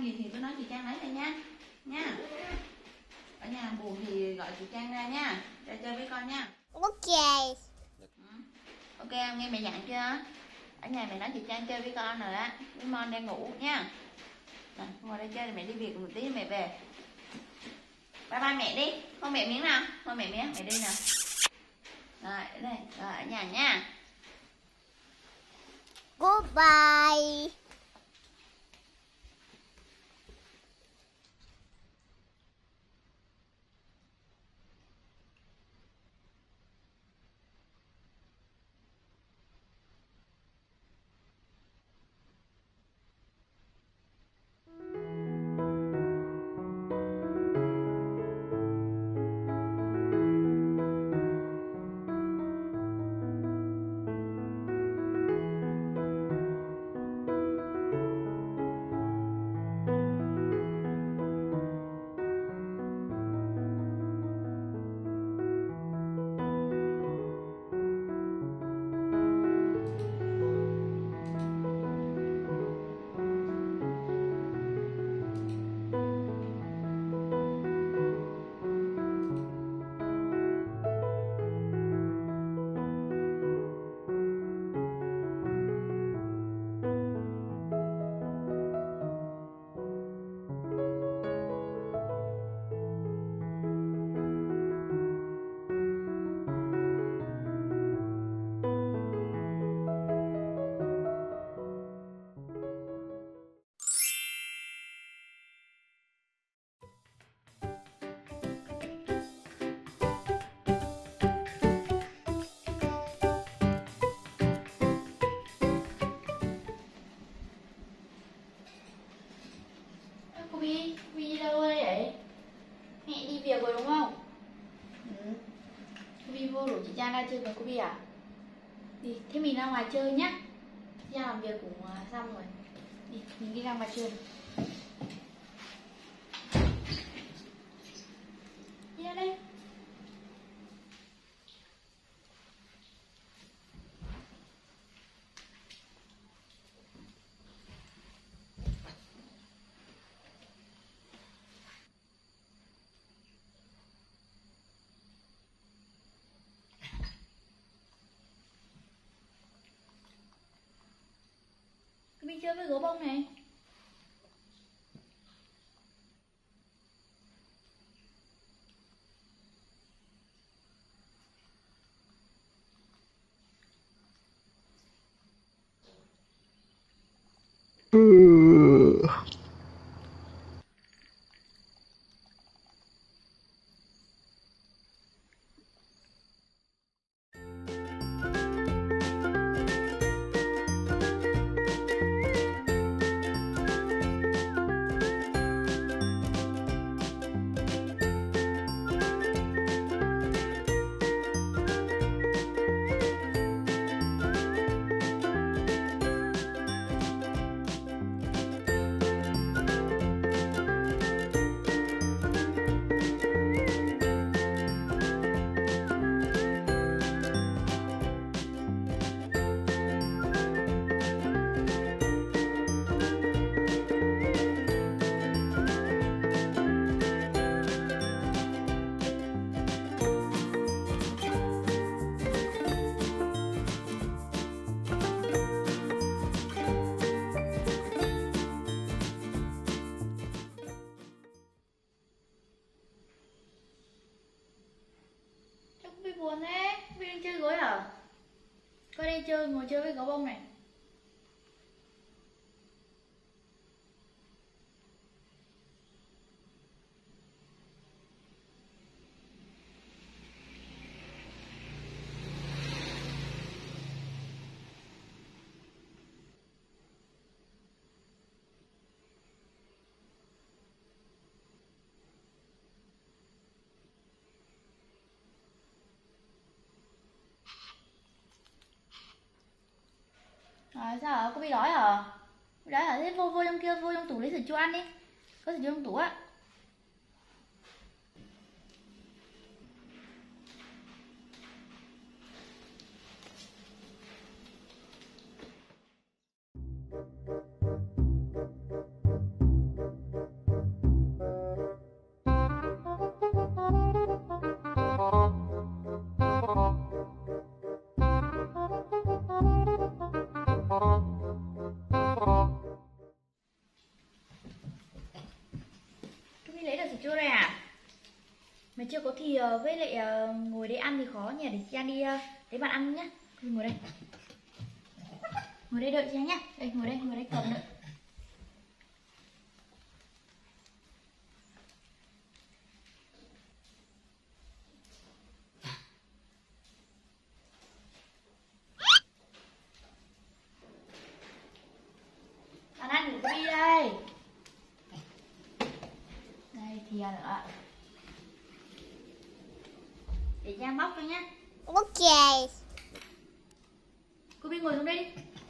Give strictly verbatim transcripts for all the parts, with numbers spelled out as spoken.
Trang gì thì tôi nói chị Trang lấy đây nha. Nha. Ở nhà buồn thì gọi chị Trang ra nha, ra chơi với con nha. Ok. Ừ. Ok, nghe mẹ dặn chưa? Ở nhà mẹ nói chị Trang chơi với con rồi á. Với Mon đang ngủ nha. Rồi, ngồi đây chơi, mẹ đi việc một tí mẹ về. Bye bye mẹ đi. Không mẹ miếng nào. Không mẹ miếng, mẹ đi nào. Rồi, ở đây. Rồi, ở nhà nha. Goodbye. Cô Bi, cô Bi đi đâu đây vậy? Mẹ đi việc rồi đúng không? Ừ. Cô Bi vô rủ chị Trang ra chơi với cô Bi à? Đi, thế mình ra ngoài chơi nhá. Chị Trang làm việc cũng xong rồi. Đi, mình đi ra ngoài chơi. Đi ra đây. Cô Bi chơi với gấu bông này. Sao cô Bi buồn thế? Cô Bi đang chơi gối à? Coi đây chơi, ngồi chơi với gấu bông này. Rồi sao hả? Cô Bi đói hả? Đói hả? Thế vô vô trong kia, vô trong tủ lấy sữa chua ăn đi. Có sữa chua trong tủ á. Mới lấy được sữa chua đây à? Mà chưa có thì với lại uh, ngồi đây ăn thì khó nhỉ, để chị An đi uh, lấy bạn ăn nhá. Ngồi đây. Ngồi đây đợi chị An nhá. Đây, ngồi đây, ngồi đây cầm đợi. Bạn ăn ngủ đi đây. Đây, thìa nữa. Để Giang bóc cho nhá. Ok. Cô Bi ngồi xuống đây đi.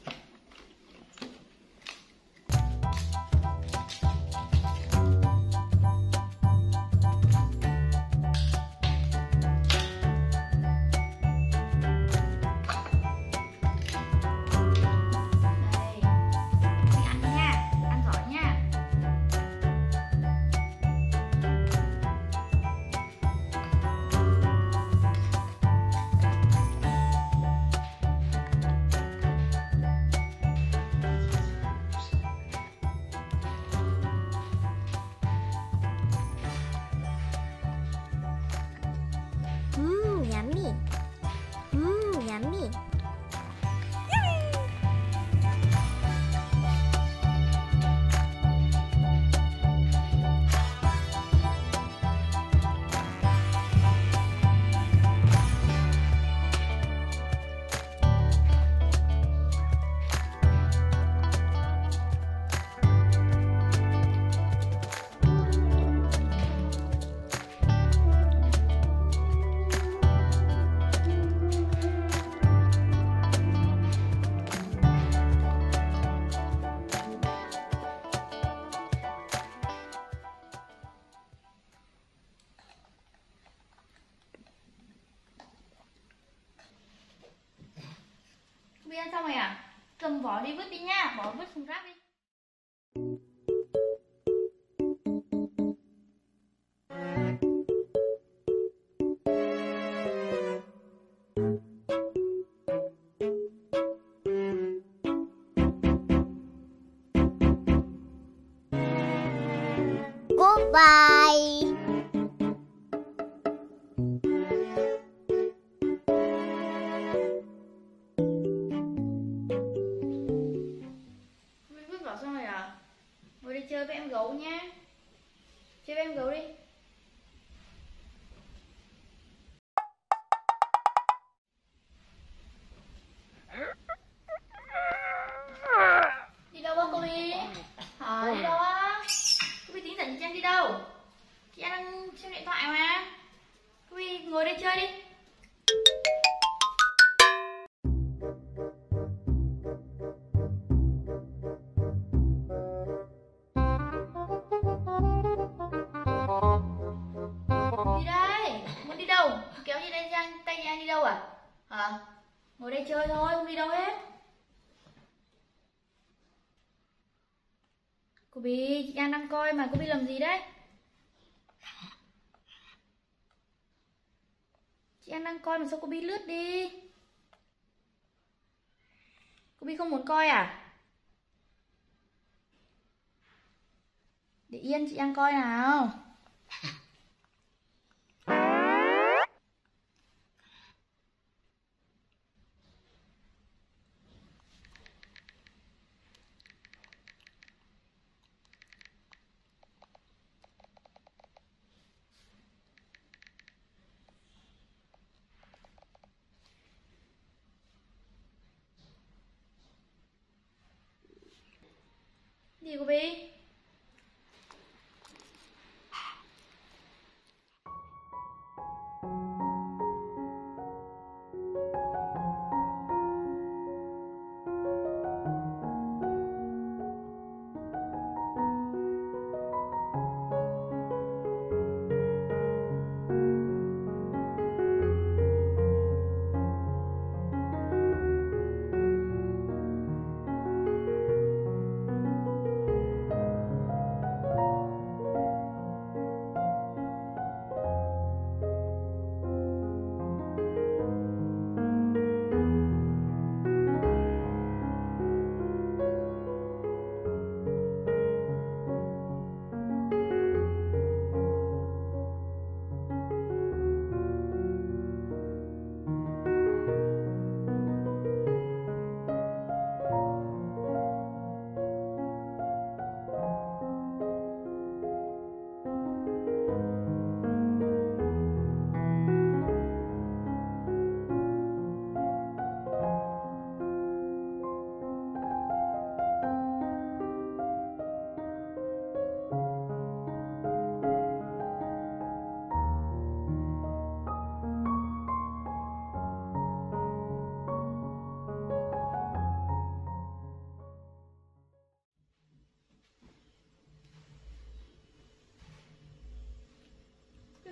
Mmm, yummy. Mmm, yummy. Bi ăn xong rồi à? Cầm vỏ đi vứt đi nha, bỏ vứt thùng rác đi. Goodbye. Vứt vỏ xong rồi à? Ngồi đi chơi với em gấu nhá. Chơi với em gấu đi. Đi đâu á cô Bi? Hả, đi đâu á? Cô Bi tính dẫn chị An đi đâu? Chị An đang xem điện thoại mà. Cô Bi ngồi đây chơi đi. Đi đây, muốn đi đâu? Kéo chị đây Giang, tay chị An đi đâu à? Hả? Ngồi đây chơi thôi, không đi đâu hết. Cô Bi, chị An đang coi mà, cô Bi làm gì đấy? Chị An đang coi mà sao cô Bi lướt đi? Cô Bi không muốn coi à? Để yên chị An coi nào. Gì cô Bi?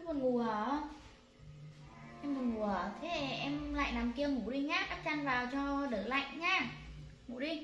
buồn ngủ hả? Em buồn ngủ hả? Thế em lại nằm kia ngủ đi nhá, đắp chăn vào cho đỡ lạnh nhá. Ngủ đi.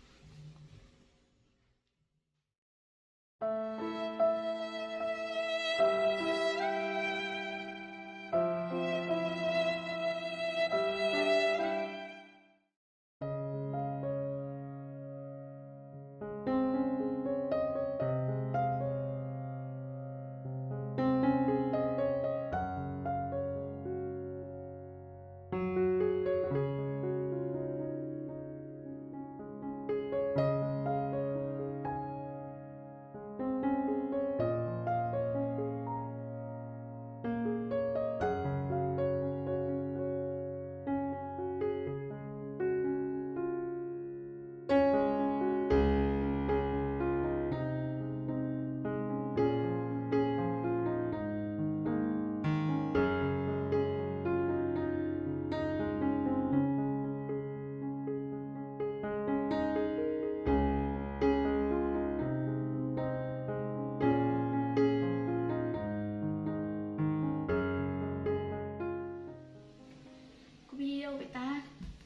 Cô Bi đi đâu vậy ta?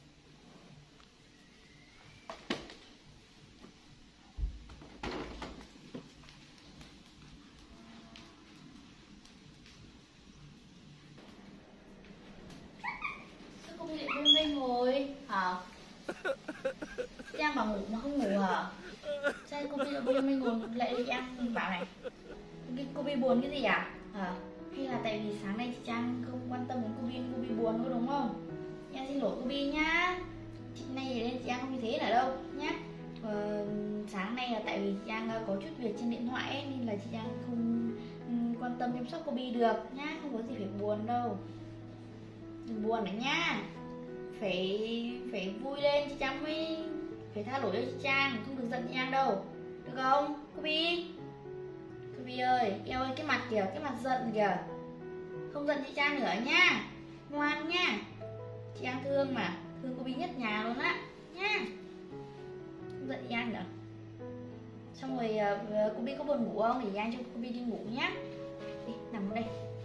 Sao cô Bi lại bên đây ngồi hả? Giang bảo ngủ mà không ngủ hả? Sao cô Bi lại bên đây ngồi lại Giang bảo này? Cái cô Bi buồn cái gì à? Hả? Hay là tại vì sáng nay chị Trang không quan tâm đến cô Bi, cô Bi buồn nữa đúng không? Giang xin lỗi cô Bi nhá. Chị nay thì chị Trang không như thế nữa đâu nhá. Ờ, sáng nay là tại vì chị Trang có chút việc trên điện thoại ấy, nên là chị Trang không um, quan tâm chăm sóc cô Bi được nhá. Không có gì phải buồn đâu. Đừng buồn nữa nhá. Phải phải vui lên chị Trang mới phải tha lỗi cho chị Trang, không được giận chị Trang đâu. Được không? Cô Bi. Cô Bi ơi, eo ơi cái mặt kìa, cái mặt giận kìa. Không giận chị Trang nữa nha. Ngoan nha. Chị Trang thương mà, thương cô Bi nhất nhà luôn á nha. Không giận chị Trang nữa. Xong rồi uh, cô Bi có buồn ngủ không? Để Giang cho cô Bi đi ngủ nhá. Đi, nằm ở đây.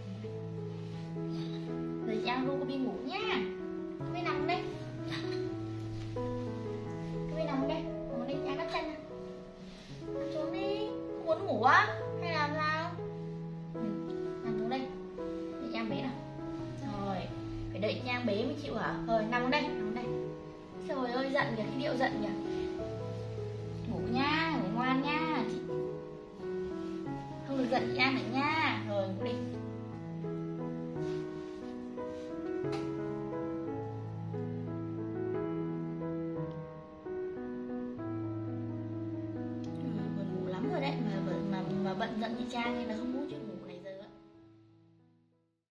Rồi chị Trang ru cô Bi ngủ nhá. Cô Bi nằm ở đây. Cô Bi nằm ở đây. Nằm ở đây, Giang đắp chân nè. Nằm xuống đi. Không muốn ngủ á? Hay làm sao? Ừ, nằm xuống đây. Để Giang bế nào. Rồi, phải đợi Giang bế mới chịu hả? Rồi, nằm ở đây, nằm ở đây. Trời ơi, giận kìa, cái điệu giận kìa. Ngủ nha, ngủ ngoan nha. Không được giận chị An nữa nha. Rồi, ngủ đi. Buồn ngủ lắm rồi đấy, mà, mà, mà bận giận chị Trang nên là không muốn chuyện